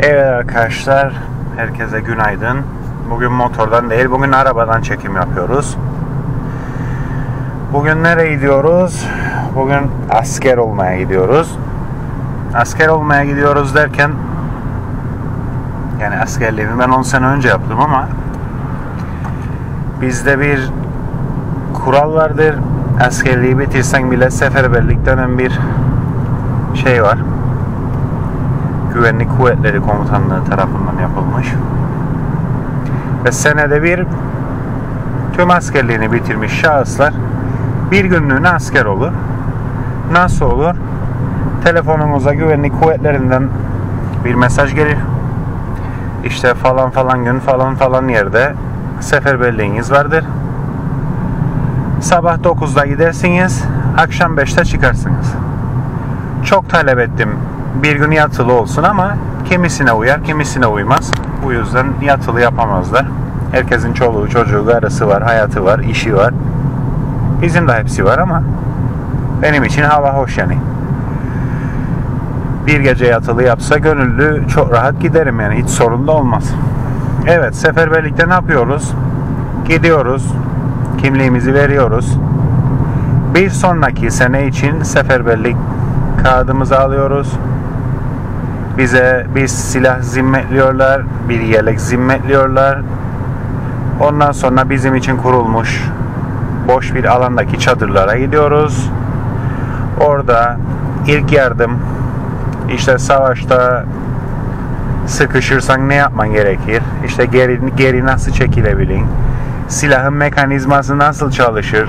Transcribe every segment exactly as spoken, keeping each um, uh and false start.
Evet arkadaşlar, herkese günaydın. Bugün motordan değil, bugün arabadan çekim yapıyoruz. Bugün nereye gidiyoruz? Bugün asker olmaya gidiyoruz. Asker olmaya gidiyoruz derken, yani askerliğimi ben on sene önce yaptım ama bizde bir kural vardır. Askerliği bitirsen bile seferberlik denen bir şey var. Güvenlik Kuvvetleri Komutanlığı tarafından yapılmış. Ve senede bir tüm askerliğini bitirmiş şahıslar bir günlüğüne asker olur. Nasıl olur? Telefonunuza güvenlik kuvvetlerinden bir mesaj gelir. İşte falan falan gün falan falan yerde seferberliğiniz vardır. Sabah dokuzda gidersiniz, akşam beşte çıkarsınız. Çok talep ettim. Bir gün yatılı olsun ama kimisine uyar, kimisine uymaz. Bu yüzden yatılı yapamazlar. Herkesin çoluğu, çocuğu, karısı var, hayatı var, işi var. Bizim de hepsi var ama benim için hava hoş yani. Bir gece yatılı yapsa gönüllü çok rahat giderim yani, hiç sorun da olmaz. Evet, seferberlikte ne yapıyoruz? Gidiyoruz, kimliğimizi veriyoruz. Bir sonraki sene için seferberlik kağıdımızı alıyoruz. Bize bir silah zimmetliyorlar, bir yelek zimmetliyorlar. Ondan sonra bizim için kurulmuş boş bir alandaki çadırlara gidiyoruz. Orada ilk yardım, işte savaşta sıkışırsan ne yapman gerekir? İşte geri, geri nasıl çekilebilin? Silahın mekanizması nasıl çalışır?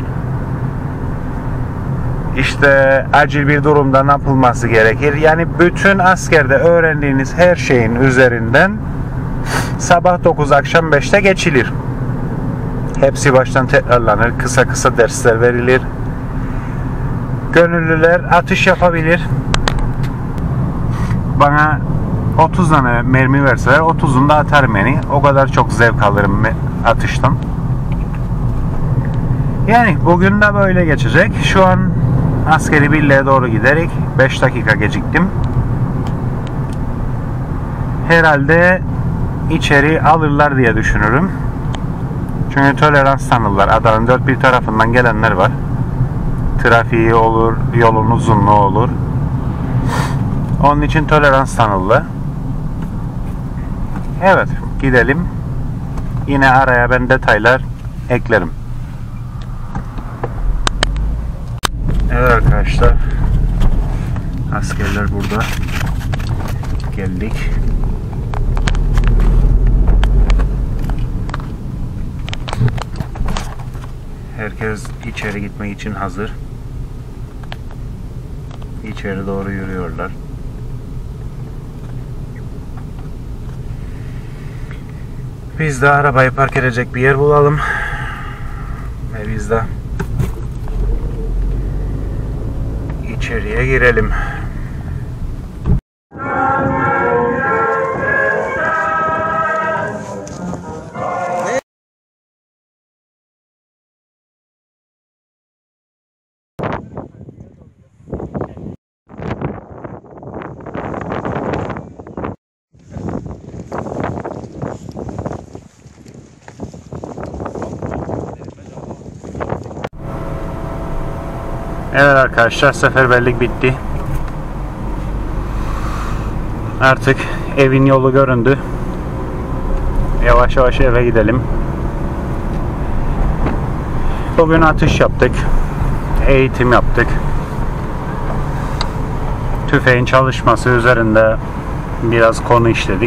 İşte acil bir durumda ne yapılması gerekir? Yani bütün askerde öğrendiğiniz her şeyin üzerinden sabah dokuz akşam beşte geçilir. Hepsi baştan tekrarlanır. Kısa kısa dersler verilir. Gönüllüler atış yapabilir. Bana otuz tane mermi verseler otuzunu da atarım yani. O kadar çok zevk alırım atıştan. Yani bugün de böyle geçecek. Şu an askeri birliğe doğru giderek beş dakika geciktim. Herhalde içeri alırlar diye düşünürüm. Çünkü tolerans tanırlar. Adanın dört bir tarafından gelenler var. Trafiği olur, yolun uzunluğu olur. Onun için tolerans tanırlar. Evet, gidelim. Yine araya ben detaylar eklerim. Evet arkadaşlar, askerler burada. Geldik. Herkes içeri gitmek için hazır. İçeri doğru yürüyorlar. Biz de arabayı park edecek bir yer bulalım. Ve biz de İçeriye girelim. Evet arkadaşlar, seferberlik bitti. Artık evin yolu göründü. Yavaş yavaş eve gidelim. Bugün atış yaptık. Eğitim yaptık. Tüfeğin çalışması üzerinde biraz konu işledik.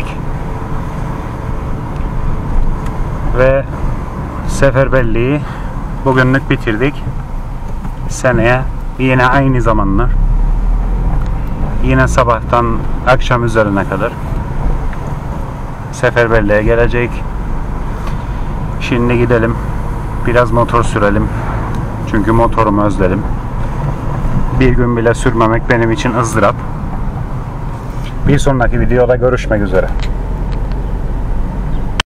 Ve seferberliği bugünlük bitirdik. Seneye yine aynı zamanlar, yine sabahtan akşam üzerine kadar seferberliğe gelecek. Şimdi gidelim, biraz motor sürelim çünkü motorumu özledim. Bir gün bile sürmemek benim için ızdırap. Bir sonraki videoda görüşmek üzere.